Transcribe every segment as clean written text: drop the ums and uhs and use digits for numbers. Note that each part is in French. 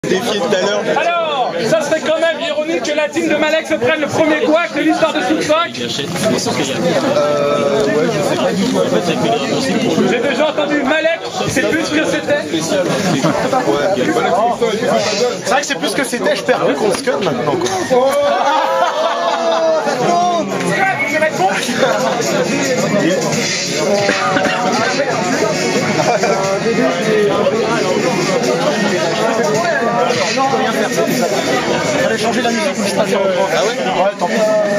Défier tout à l'heure. Alors, ça serait quand même ironique que la team de Malek se prenne le premier couac de l'histoire de Sub 5. Ouais, je sais pas du tout. J'ai déjà entendu Malek, c'est plus ce que c'était. C'est vrai que c'est plus ce que c'était, je perds plus qu'on se cut maintenant. Non, rien faire, fallait changer la musique, mais je préfère reprendre. Ah ouais? Ouais, tant pis.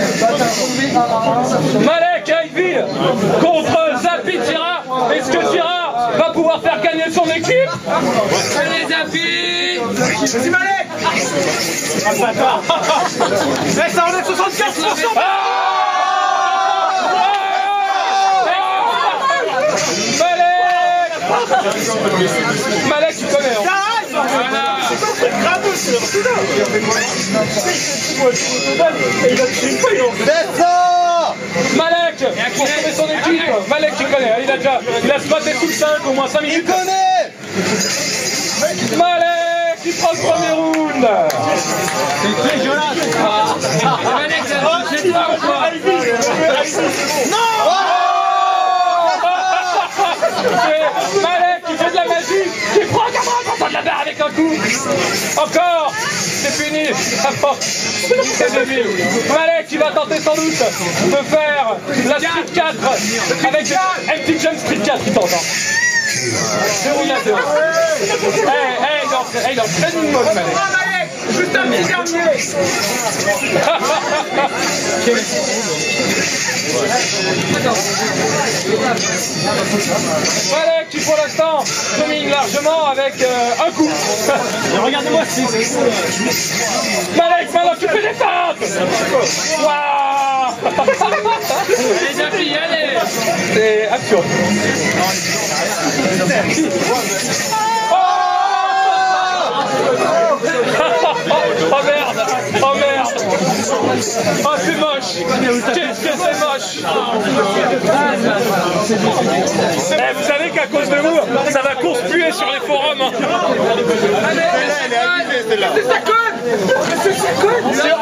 Malek Ivy contre Zapi Tira. Est-ce que Tira va pouvoir faire gagner son équipe? Allez Zapi! C'est Malek! Ah le bâtard! Ça enlève 75%! Malek, tu connais, hein? Malek, pour sauver son équipe, Malek, tu connais, il a spoté sous le 5 au moins 5 minutes. Tu connais! Malek, il prend le premier round. C'est dégueulasse! Malek, c'est toi ou quoi? Non! Malek qui fait de la magie, qui prend 80% de la barre avec un coup. Encore, c'est fini. C'est débile. Malek qui va tenter sans doute de faire la Street 4 avec MT Jump Street 4 qui tente. Il en traîne une mode, Malek. Juste un petit dernier! Malek qui pour l'instant domine largement avec un coup. Regardez-moi, c'est Malek, maintenant tu fais des feintes. Waouh. Allez Zapi, allez. C'est absurde. Oh merde! Oh merde! Oh c'est moche! Qu'est-ce que c'est moche! Eh, vous savez qu'à cause de vous, ça va conspuer sur les forums! Celle-là, elle est abusée, celle-là. ça colle! C'est ça colle!